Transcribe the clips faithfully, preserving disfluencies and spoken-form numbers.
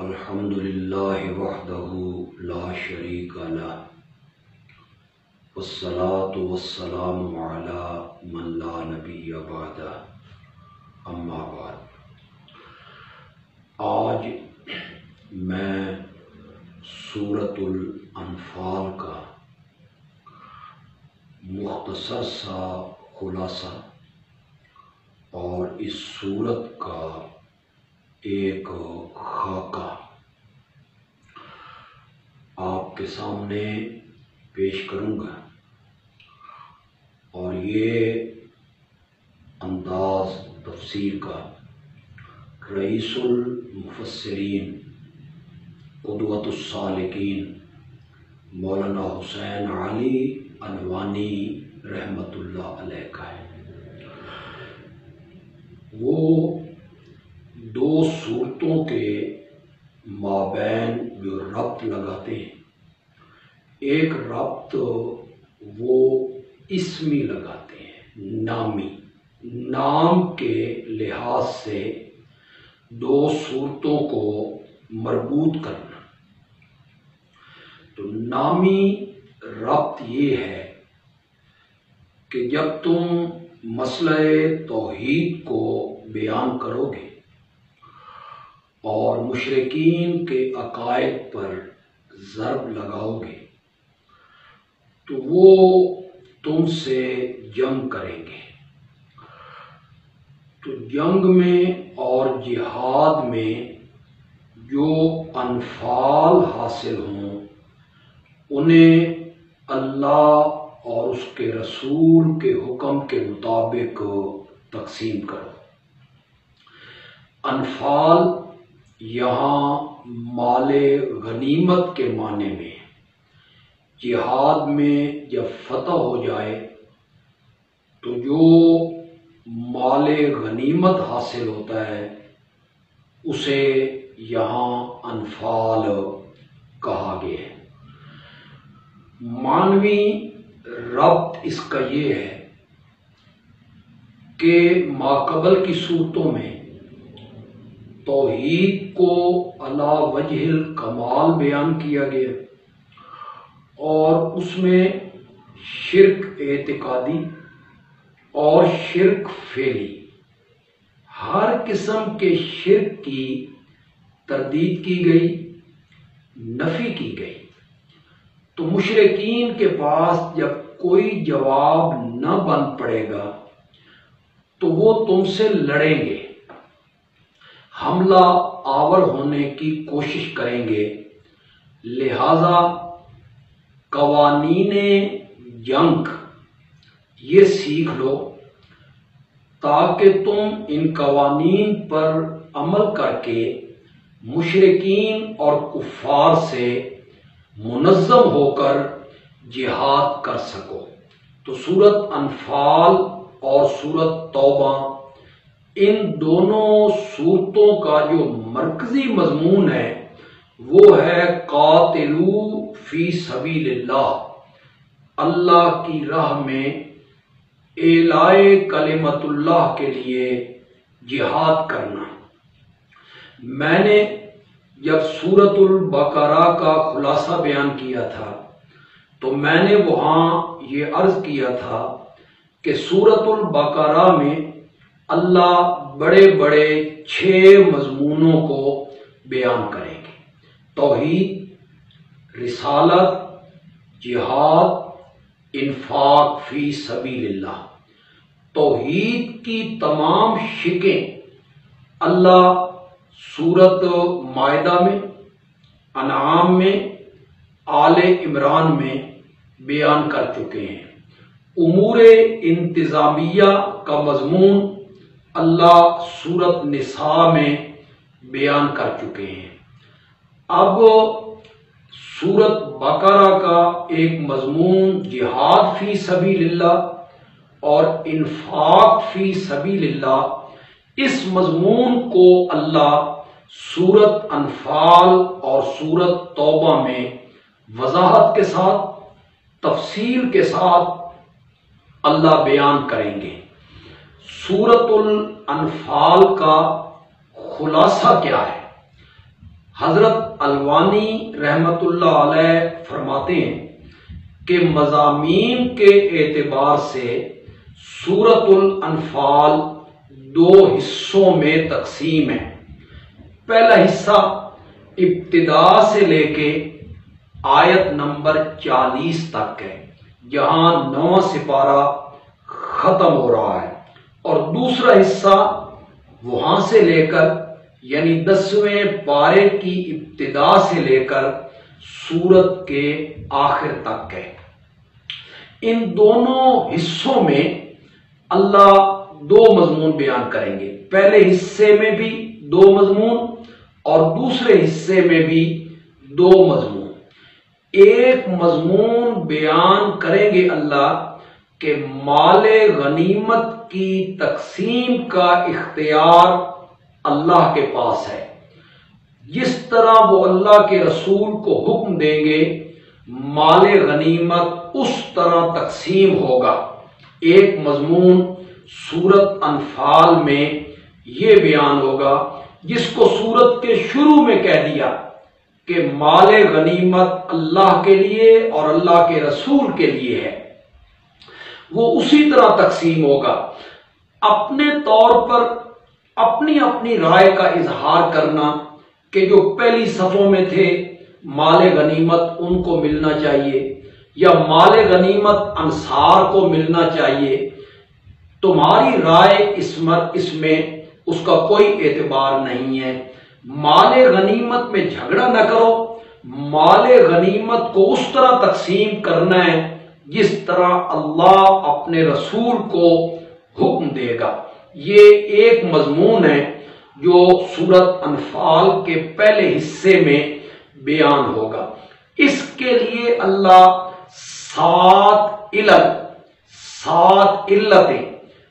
الحمد للہ وحدہ لا شریک لہ والصلاة والسلام علی من لا نبی بعدہ اما بعد۔ آج میں سورۃ الانفال کا مختصر سا خلاصہ اور اس سورت کا ایک خاکہ آپ کے سامنے پیش کروں گا، اور یہ انداز تفسیر کا رئیس المفسرین قدوۃ السالکین مولانا حسین علی الوانی رحمۃ اللہ علیہ کا ہے۔ وہ دو صورتوں کے مابین جو ربط لگاتے ہیں، ایک ربط وہ اسمی لگاتے ہیں، نامی، نام کے لحاظ سے دو صورتوں کو مربوط کرنا۔ تو نامی ربط یہ ہے کہ جب تم مسئلہ توحید کو بیان کرو گے اور مشرکین کے عقائد پر ضرب لگاؤ گے تو وہ تم سے جنگ کریں گے۔ تو جنگ میں اور جہاد میں جو انفال حاصل ہوں انہیں اللہ اور اس کے رسول کے حکم کے مطابق تقسیم کرو۔ انفال یہاں مال غنیمت کے معنی میں، جہاد میں جب فتح ہو جائے تو جو مال غنیمت حاصل ہوتا ہے اسے یہاں انفال کہا گیا ہے۔ معنوی ربط اس کا یہ ہے کہ ماقبل کی صورتوں میں توحید کو علی وجہ الکمال بیان کیا گیا اور اس میں شرک اعتقادی اور شرک فعلی، ہر قسم کے شرک کی تردید کی گئی، نفی کی گئی۔ تو مشرکین کے پاس جب کوئی جواب نہ بن پڑے گا تو وہ تم سے لڑیں گے، حملہ آور ہونے کی کوشش کریں گے۔ لہذا قوانین جنگ یہ سیکھ لو تاکہ تم ان قوانین پر عمل کر کے مشرکین اور کفار سے منظم ہو کر جہاد کر سکو۔ تو سورۃ انفال اور سورۃ توبہ، ان دونوں صورتوں کا جو مرکزی مضمون ہے وہ ہے قاتلو فی سبیل اللہ، اللہ کی راہ میں اعلاء کلمت اللہ کے لیے جہاد کرنا۔ میں نے جب سورۃ البقرہ کا خلاصہ بیان کیا تھا تو میں نے وہاں یہ عرض کیا تھا کہ سورۃ البقرہ میں اللہ بڑے بڑے چھ مضمونوں کو بیان کریں گے: توحید، رسالت، جہاد، انفاق فی سبیل اللہ۔ توحید کی تمام شکیں اللہ سورۃ مائدہ میں، انعام میں، آل عمران میں بیان کر چکے ہیں۔ امور انتظامیہ کا مضمون اللہ سورۃ نساء میں بیان کر چکے ہیں۔ اب سورۃ بقرہ کا ایک مضمون جہاد فی سبیل اللہ اور انفاق فی سبیل اللہ، اس مضمون کو اللہ سورۃ انفال اور سورۃ توبہ میں وضاحت کے ساتھ، تفصیل کے ساتھ اللہ بیان کریں گے۔ سورۃ الانفال کا خلاصہ کیا ہے؟ حضرت الوانی رحمت اللہ علیہ فرماتے ہیں کہ مضامین کے اعتبار سے سورۃ الانفال دو حصوں میں تقسیم ہے۔ پہلا حصہ ابتدا سے لے کے آیت نمبر چالیس تک ہے، جہاں نواں سپارہ ختم ہو رہا ہے، اور دوسرا حصہ وہاں سے لے کر یعنی دسویں پارے کی ابتدا سے لے کر سورت کے آخر تک ہے۔ ان دونوں حصوں میں اللہ دو مضمون بیان کریں گے، پہلے حصے میں بھی دو مضمون اور دوسرے حصے میں بھی دو مضمون۔ ایک مضمون بیان کریں گے اللہ کہ مال غنیمت کی تقسیم کا اختیار اللہ کے پاس ہے، جس طرح وہ اللہ کے رسول کو حکم دیں گے مال غنیمت اس طرح تقسیم ہوگا۔ ایک مضمون سورت انفال میں یہ بیان ہوگا جس کو سورت کے شروع میں کہہ دیا کہ مال غنیمت اللہ کے لیے اور اللہ کے رسول کے لیے ہے، وہ اسی طرح تقسیم ہوگا۔ اپنے طور پر اپنی اپنی رائے کا اظہار کرنا کہ جو پہلی صفوں میں تھے مال غنیمت ان کو ملنا چاہیے یا مال غنیمت انصار کو ملنا چاہیے، تمہاری رائے اس میں اس کا کوئی اعتبار نہیں ہے۔ مال غنیمت میں جھگڑا نہ کرو، مال غنیمت کو اس طرح تقسیم کرنا ہے جس طرح اللہ اپنے رسول کو حکم دے گا۔ یہ ایک مضمون ہے جو سورت انفال کے پہلے حصے میں بیان ہوگا۔ اس کے لیے اللہ سات علت، سات علتیں،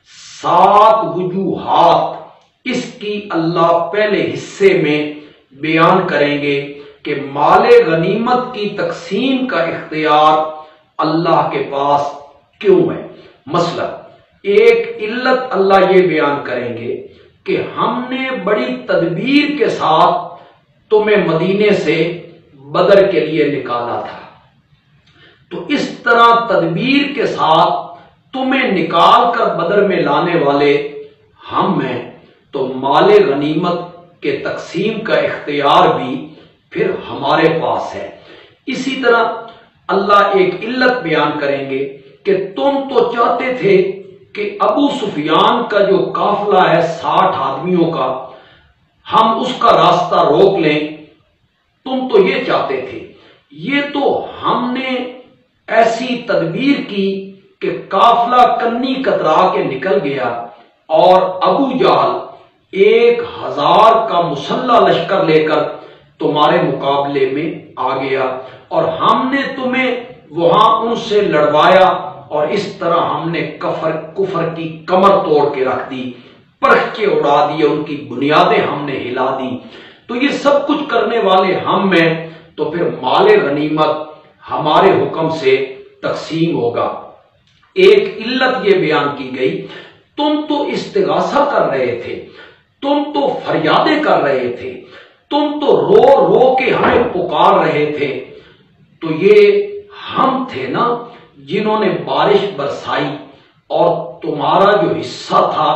سات وجوہات اس کی اللہ پہلے حصے میں بیان کریں گے کہ مال غنیمت کی تقسیم کا اختیار اللہ کے پاس کیوں ہے۔ مثلا ایک علت اللہ یہ بیان کریں گے کہ ہم نے بڑی تدبیر کے ساتھ تمہیں مدینے سے بدر کے لیے نکالا تھا، تو اس طرح تدبیر کے ساتھ تمہیں نکال کر بدر میں لانے والے ہم ہیں، تو مال غنیمت کے تقسیم کا اختیار بھی پھر ہمارے پاس ہے۔ اسی طرح اللہ ایک علت بیان کریں گے کہ تم تو چاہتے تھے کہ ابو سفیان کا جو قافلہ ہے ساٹھ آدمیوں کا، ہم اس کا راستہ روک لیں، تم تو یہ چاہتے تھے۔ یہ تو ہم نے ایسی تدبیر کی کہ قافلہ کنی کترا کے نکل گیا اور ابو جہل ایک ہزار کا مسلح لشکر لے کر تمہارے مقابلے میں آ گیا، اور ہم نے تمہیں وہاں ان سے لڑوایا، اور اس طرح ہم نے کفر کفر کی کمر توڑ کے رکھ دی، پرخچے اڑا دیے، ان کی بنیادیں ہم نے ہلا دی۔ تو یہ سب کچھ کرنے والے ہم ہیں، تو پھر مال غنیمت ہمارے حکم سے تقسیم ہوگا۔ ایک علت یہ بیان کی گئی، تم تو استغاثہ کر رہے تھے، تم تو فریادیں کر رہے تھے، تم تو رو رو کے ہمیں پکار رہے تھے، تو یہ ہم تھے نا جنہوں نے بارش برسائی، اور تمہارا جو حصہ تھا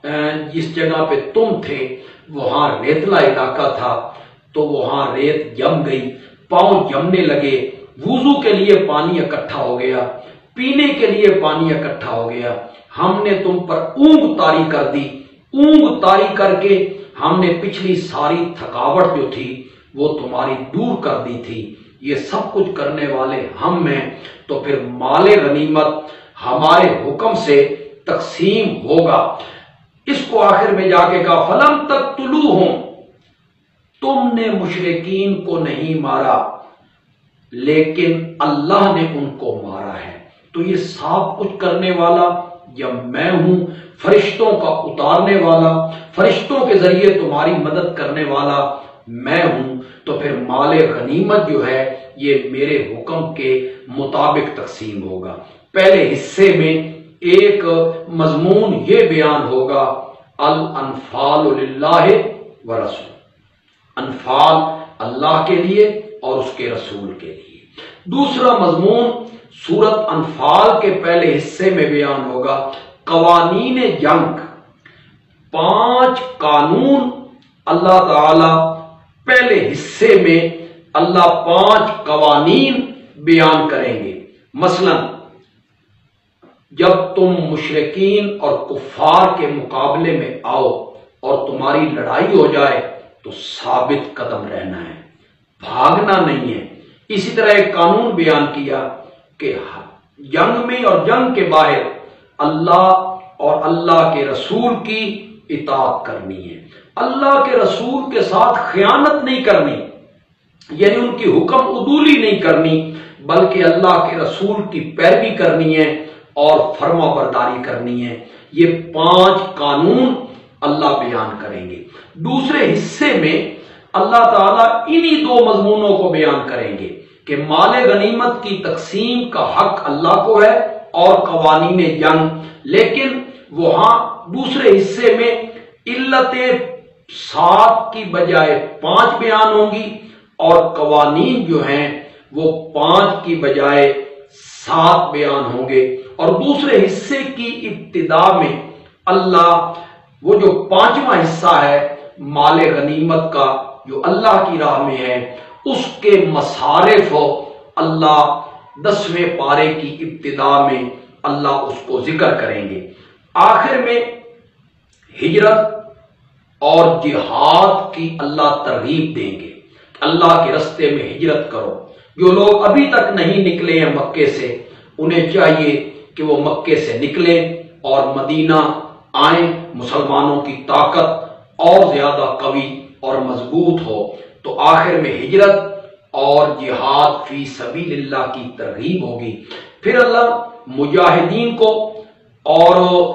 جس جگہ پہ تم تھے وہاں ریتلا علاقہ تھا، تو وہاں ریت جم گئی، پاؤں جمنے لگے، وضو کے لیے پانی اکٹھا ہو گیا، پینے کے لیے پانی اکٹھا ہو گیا، ہم نے تم پر اونگ طاری کر دی، اونگ طاری کر کے ہم نے پچھلی ساری تھکاوٹ جو تھی وہ تمہاری دور کر دی تھی۔ یہ سب کچھ کرنے والے ہم ہیں، تو پھر مال غنیمت ہمارے حکم سے تقسیم ہوگا۔ اس کو آخر میں جا کے کہا فلم تقتلوہم، تم نے مشرکین کو نہیں مارا لیکن اللہ نے ان کو مارا ہے۔ تو یہ سب کچھ کرنے والا جب میں ہوں، فرشتوں کا اتارنے والا، فرشتوں کے ذریعے تمہاری مدد کرنے والا میں ہوں، تو پھر مال غنیمت جو ہے یہ میرے حکم کے مطابق تقسیم ہوگا۔ پہلے حصے میں ایک مضمون یہ بیان ہوگا الانفال للہ ورسول، انفال اللہ کے لیے اور اس کے رسول کے لیے۔ دوسرا مضمون سورت انفال کے پہلے حصے میں بیان ہوگا قوانین جنگ۔ پانچ قانون اللہ تعالی پہلے حصے میں اللہ پانچ قوانین بیان کریں گے۔ مثلا جب تم مشرکین اور کفار کے مقابلے میں آؤ اور تمہاری لڑائی ہو جائے تو ثابت قدم رہنا ہے، بھاگنا نہیں ہے۔ اسی طرح ایک قانون بیان کیا کہ جنگ میں اور جنگ کے باہر اللہ اور اللہ کے رسول کی اطاعت کرنی ہے، اللہ کے رسول کے ساتھ خیانت نہیں کرنی، یعنی ان کی حکم عدولی نہیں کرنی، بلکہ اللہ کے رسول کی پیروی کرنی ہے اور فرما برداری کرنی ہے۔ یہ پانچ قانون اللہ بیان کریں گے۔ دوسرے حصے میں اللہ تعالیٰ انہی دو مضمونوں کو بیان کریں گے کہ مال غنیمت کی تقسیم کا حق اللہ کو ہے اور قوانین جنگ، لیکن وہاں دوسرے حصے میں علتیں سات کی بجائے پانچ بیان ہوں گی اور قوانین جو ہیں وہ پانچ کی بجائے سات بیان ہوں گے۔ اور دوسرے حصے کی ابتدا میں اللہ وہ جو پانچواں حصہ ہے مال غنیمت کا جو اللہ کی راہ میں ہے اس کے مصارف اللہ دسویں پارے کی ابتدا میں اللہ اس کو ذکر کریں گے۔ آخر میں ہجرت اور جہاد کی اللہ ترغیب دیں گے، اللہ کے رستے میں ہجرت کرو۔ جو لوگ ابھی تک نہیں نکلے ہیں مکے سے انہیں چاہیے کہ وہ مکے سے نکلیں اور مدینہ آئیں، مسلمانوں کی طاقت اور زیادہ قوی اور مضبوط ہو۔ تو آخر میں ہجرت اور جہاد فی سبیل اللہ کی ترغیب ہوگی۔ پھر اللہ مجاہدین کو اور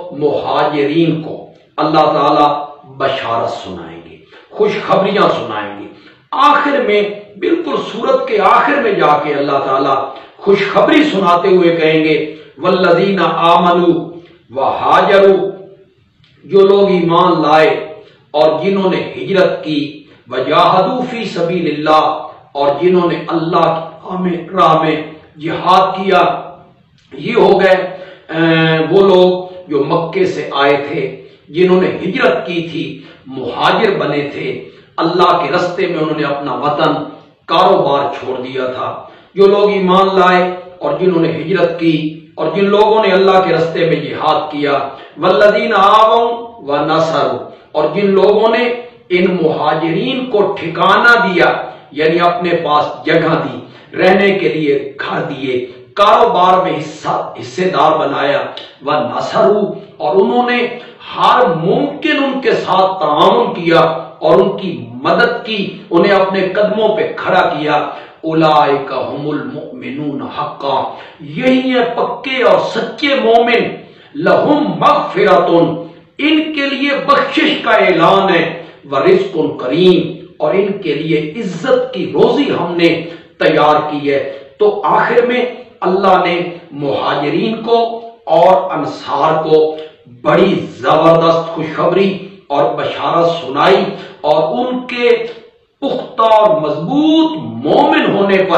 مہاجرین کو اللہ تعالی بشارت سنائیں گے، خوشخبریاں سنائیں گے۔ آخر میں بالکل سورت کے آخر میں جا کے اللہ تعالی خوشخبری سناتے ہوئے کہیں گے والذین آمنوا وہاجروا، جو لوگ ایمان لائے اور جنہوں نے ہجرت کی، وجاہدوا فی سبیل اللہ، اور جنہوں نے اللہ کی راہ میں جہاد کیا، یہ ہو گئے وہ لوگ جو مکے سے آئے تھے، جنہوں نے ہجرت کی تھی، مہاجر بنے تھے، اللہ کے رستے میں انہوں نے اپنا وطن کاروبار چھوڑ دیا تھا۔ جو لوگ ایمان لائے اور جنہوں نے ہجرت کی اور جن لوگوں نے اللہ کے رستے میں جہاد کیا، والذین آووا ونصروا، اور جن لوگوں نے ان مہاجرین کو ٹھکانہ دیا، یعنی اپنے پاس جگہ دی، رہنے کے لیے گھر دیے، کاروبار میں حصہ حصے دار بنایا، ونصروا، اور انہوں نے ہر ممکن ان کے ساتھ تعاون کیا اور ان کی مدد کی، انہیں اپنے قدموں پہ کھڑا کیا، اولئک هم المؤمنون حقا، یہی ہیں پکے اور سچے مومن، لہم مغفرۃ، ان کے لیے بخشش کا اعلان ہے، ورزق کریم، اور ان کے لیے عزت کی روزی ہم نے تیار کی ہے۔ تو آخر میں اللہ نے مہاجرین کو اور انصار کو بڑی زبردست خوشخبری اور بشارت سنائی، اور ان کے پختہ اور مضبوط مومن ہونے پر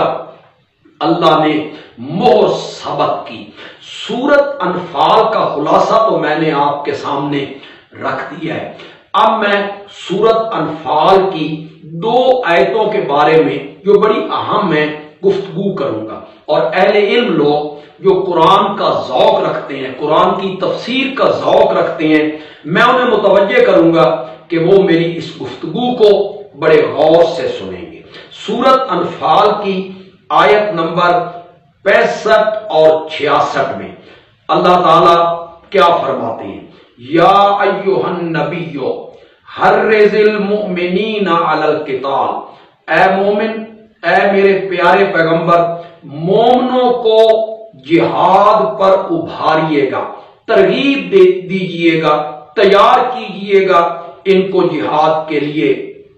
اللہ نے مہر ثبت کی۔ سورت انفال کا خلاصہ تو میں نے آپ کے سامنے رکھ دیا ہے۔ اب میں سورت انفال کی دو آیتوں کے بارے میں جو بڑی اہم ہیں گفتگو کروں گا، اور اہل علم لوگ جو قرآن کا ذوق رکھتے ہیں، قرآن کی تفسیر کا ذوق رکھتے ہیں، میں انہیں متوجہ کروں گا کہ وہ میری اس گفتگو کو بڑے غور سے سنیں گے۔ سورت انفال کی آیت نمبر پینسٹھ اور چھیاسٹھ میں اللہ تعالیٰ کیا فرماتے ہیں؟ یا ایھا النبی حرض المؤمنین علی القتال، اے مومن، اے میرے پیارے پیغمبر، مومنوں کو جہاد پر ابھاریے گا، ترغیب دے دیجئے گا، تیار کیجئے گا ان کو جہاد کے لیے۔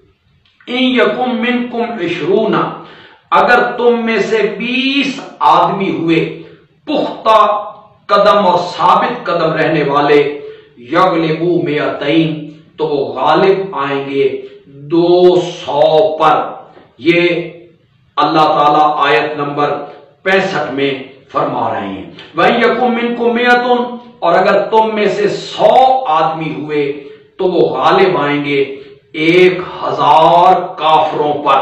ان یکم منکم عشرون، اگر تم میں سے بیس آدمی ہوئے پختہ قدم اور ثابت قدم رہنے والے، یغلبوا مئتین، تو وہ غالب آئیں گے دو سو پر۔ یہ اللہ تعالیٰ آیت نمبر پینسٹھ میں فرما رہے ہیں وَإِن يَكُن مِّنكُم مِّئَةٌ اور اگر تم میں سے سو آدمی ہوئے تو وہ غالب آئیں گے ایک ہزار کافروں پر۔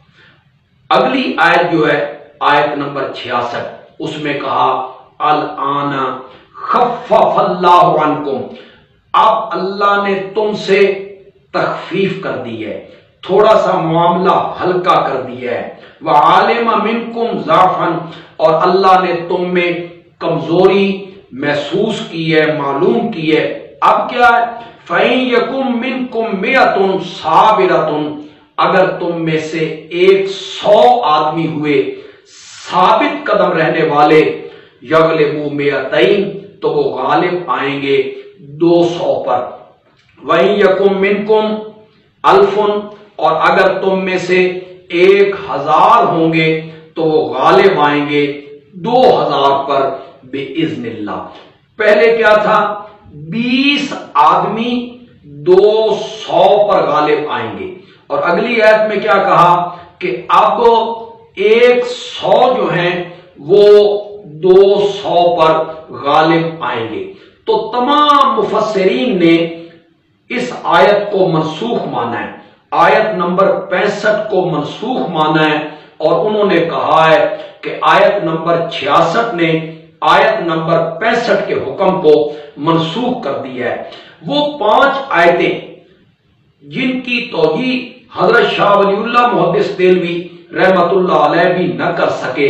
اگلی آیت جو ہے آیت نمبر چھیاسٹھ، اس میں کہا الآن خفف اللہ عنکم، اب اللہ نے تم سے تخفیف کر دی ہے، تھوڑا سا معاملہ ہلکا کر دیا ہے۔ وَعَلِمَ مِنْكُمْ ضَعْفًا اور اللہ نے تم میں کمزوری محسوس کی ہے، معلوم کی ہے۔ اب کیا ہے؟ فَإِن يَكُن مِّنْكُم مِّئَةٌ صَابِرَةٌ اگر تم میں سے ایک سو آدمی ہوئے ثابت قدم رہنے والے، یغلبوا مئتین تو وہ غالب آئیں گے دو سو پر۔ وَإِن يَكُن مِّنْكُمْ أَلْفٌ اور اگر تم میں سے ایک ہزار ہوں گے تو وہ غالب آئیں گے دو ہزار پر بِإِذْنِ اللہ۔ پہلے کیا تھا؟ بیس آدمی دو سو پر غالب آئیں گے، اور اگلی آیت میں کیا کہا کہ اب ایک سو جو ہیں وہ دو سو پر غالب آئیں گے۔ تو تمام مفسرین نے اس آیت کو منسوخ مانا ہے، آیت نمبر پینسٹھ کو منسوخ مانا ہے، اور انہوں نے کہا ہے کہ آیت نمبر چھیاسٹھ نے آیت نمبر پینسٹھ کے حکم کو منسوخ کر دیا ہے۔ وہ پانچ آیتیں جن کی توجیہ حضرت شاہ ولی اللہ محدث دہلوی رحمت اللہ علیہ بھی نہ کر سکے،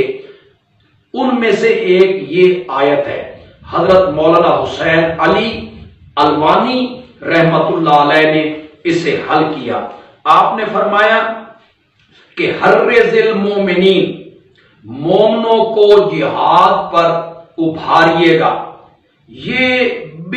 ان میں سے ایک یہ آیت ہے۔ حضرت مولانا حسین علی الوانی رحمت اللہ علیہ نے اسے حل کیا۔ آپ نے فرمایا کہ حرض المومنین، مومنوں کو جہاد پر ابھاریے گا، یہ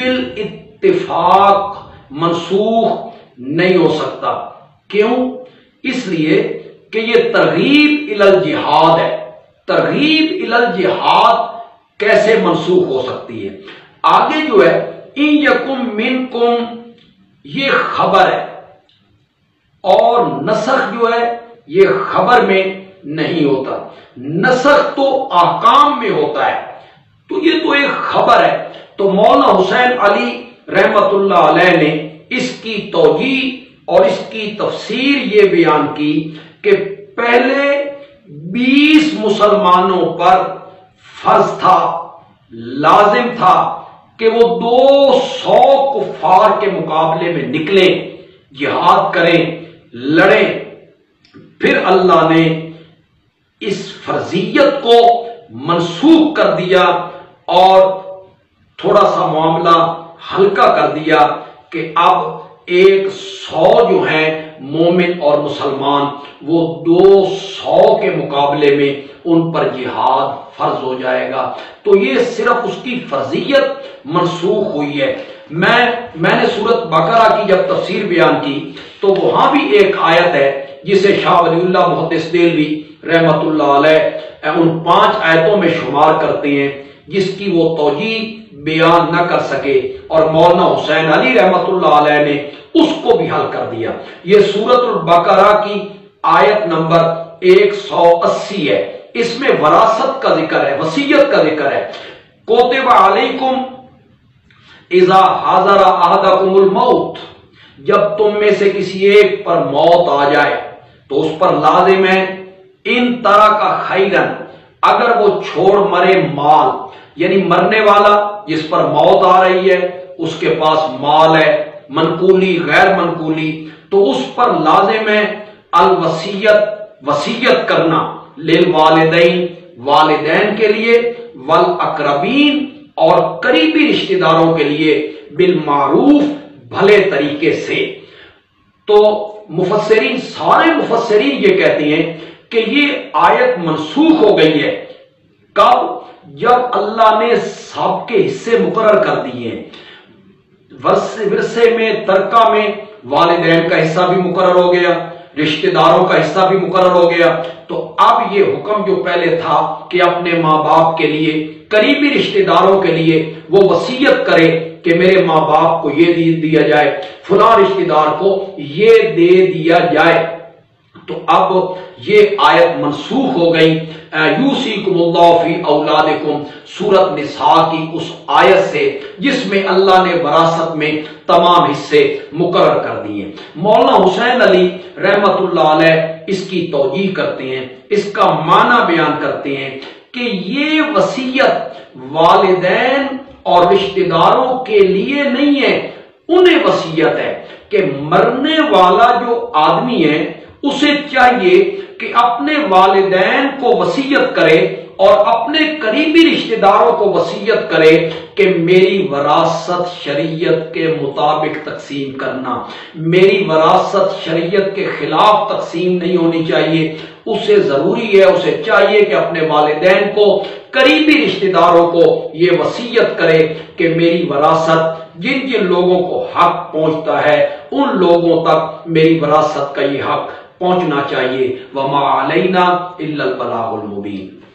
بالاتفاق منسوخ نہیں ہو سکتا۔ کیوں؟ اس لیے کہ یہ ترغیب الی الجہاد ہے، ترغیب الی الجہاد کیسے منسوخ ہو سکتی ہے؟ آگے جو ہے ان یکم منکم یہ خبر ہے، اور نسخ جو ہے یہ خبر میں نہیں ہوتا، نسخ تو احکام میں ہوتا ہے، تو یہ تو ایک خبر ہے۔ تو مولانا حسین علی رحمت اللہ علیہ نے اس کی توجیہ اور اس کی تفسیر یہ بیان کی کہ پہلے بیس مسلمانوں پر فرض تھا، لازم تھا کہ وہ دو سو کفار کے مقابلے میں نکلیں، جہاد کریں، لڑیں۔ پھر اللہ نے اس فرضیت کو منسوخ کر دیا اور تھوڑا سا معاملہ ہلکا کر دیا کہ اب ایک سو جو ہیں مومن اور مسلمان، وہ دو سو کے مقابلے میں ان پر جہاد فرض ہو جائے گا۔ تو یہ صرف اس کی فرضیت منسوخ ہوئی ہے۔ میں میں نے سورۃ بقرہ کی جب تفسیر بیان کی تو وہاں بھی ایک آیت ہے جسے شاہ ولی اللہ محدث دہلوی رحمت اللہ علیہ ان پانچ آیتوں میں شمار کرتے ہیں، جس کی وہ توجیہ بیان نہ کر سکے، اور مولانا حسین علی رحمت اللہ علیہ نے اس کو بھی حل کر دیا۔ یہ سورۃ البقرہ کی آیت نمبر ایک سو اسی ہے، اس میں وراثت کا ذکر ہے، وصیت کا ذکر ہے۔ کوتب علیکم اذا حضر احدکم الموت، جب تم میں سے کسی ایک پر موت آ جائے تو اس پر لازم ہے ان طرح کا خیرن، اگر وہ چھوڑ مرے مال، یعنی مرنے والا جس پر موت آ رہی ہے اس کے پاس مال ہے، منقولی غیر منقولی، تو اس پر لازم ہے الوصیت، وصیت کرنا، للوالدین، والدین کے لیے، والاقربین اور قریبی رشتہ داروں کے لیے، بالمعروف بھلے طریقے سے۔ تو مفسرین، سارے مفسرین یہ کہتے ہیں کہ یہ آیت منسوخ ہو گئی ہے۔ کب؟ جب اللہ نے سب کے حصے مقرر کر دیے ہیں، ورثے میں، ترکہ میں والدین کا حصہ بھی مقرر ہو گیا، رشتہ داروں کا حصہ بھی مقرر ہو گیا، تو اب یہ حکم جو پہلے تھا کہ اپنے ماں باپ کے لیے، قریبی رشتہ داروں کے لیے وہ وصیت کرے کہ میرے ماں باپ کو یہ دے دیا جائے، فلاں رشتہ دار کو یہ دے دیا جائے، تو اب یہ آیت منسوخ ہو گئی یوصیکم اللہ فی اولادکم سورۃ نساء کی اس آیت سے جس میں اللہ نے وراثت میں تمام حصے مقرر کر دیے۔ مولانا حسین علی رحمت اللہ علیہ اس کی توجیہ کرتے ہیں، اس کا معنی بیان کرتے ہیں کہ یہ وصیت والدین اور رشتہ داروں کے لیے نہیں ہے، انہیں وصیت ہے کہ مرنے والا جو آدمی ہے اسے چاہیے کہ اپنے والدین کو وصیت کرے اور اپنے قریبی رشتہ داروں کو وصیت کرے کہ میری وراثت شریعت کے مطابق تقسیم کرنا، میری وراثت شریعت کے خلاف تقسیم نہیں ہونی چاہیے۔ اسے ضروری ہے، اسے چاہیے کہ اپنے والدین کو، قریبی رشتہ داروں کو یہ وصیت کرے کہ میری وراثت جن جن لوگوں کو حق پہنچتا ہے ان لوگوں تک میری وراثت کا یہ حق پہنچنا چاہیے۔ وما علینا الا البلاغ المبین۔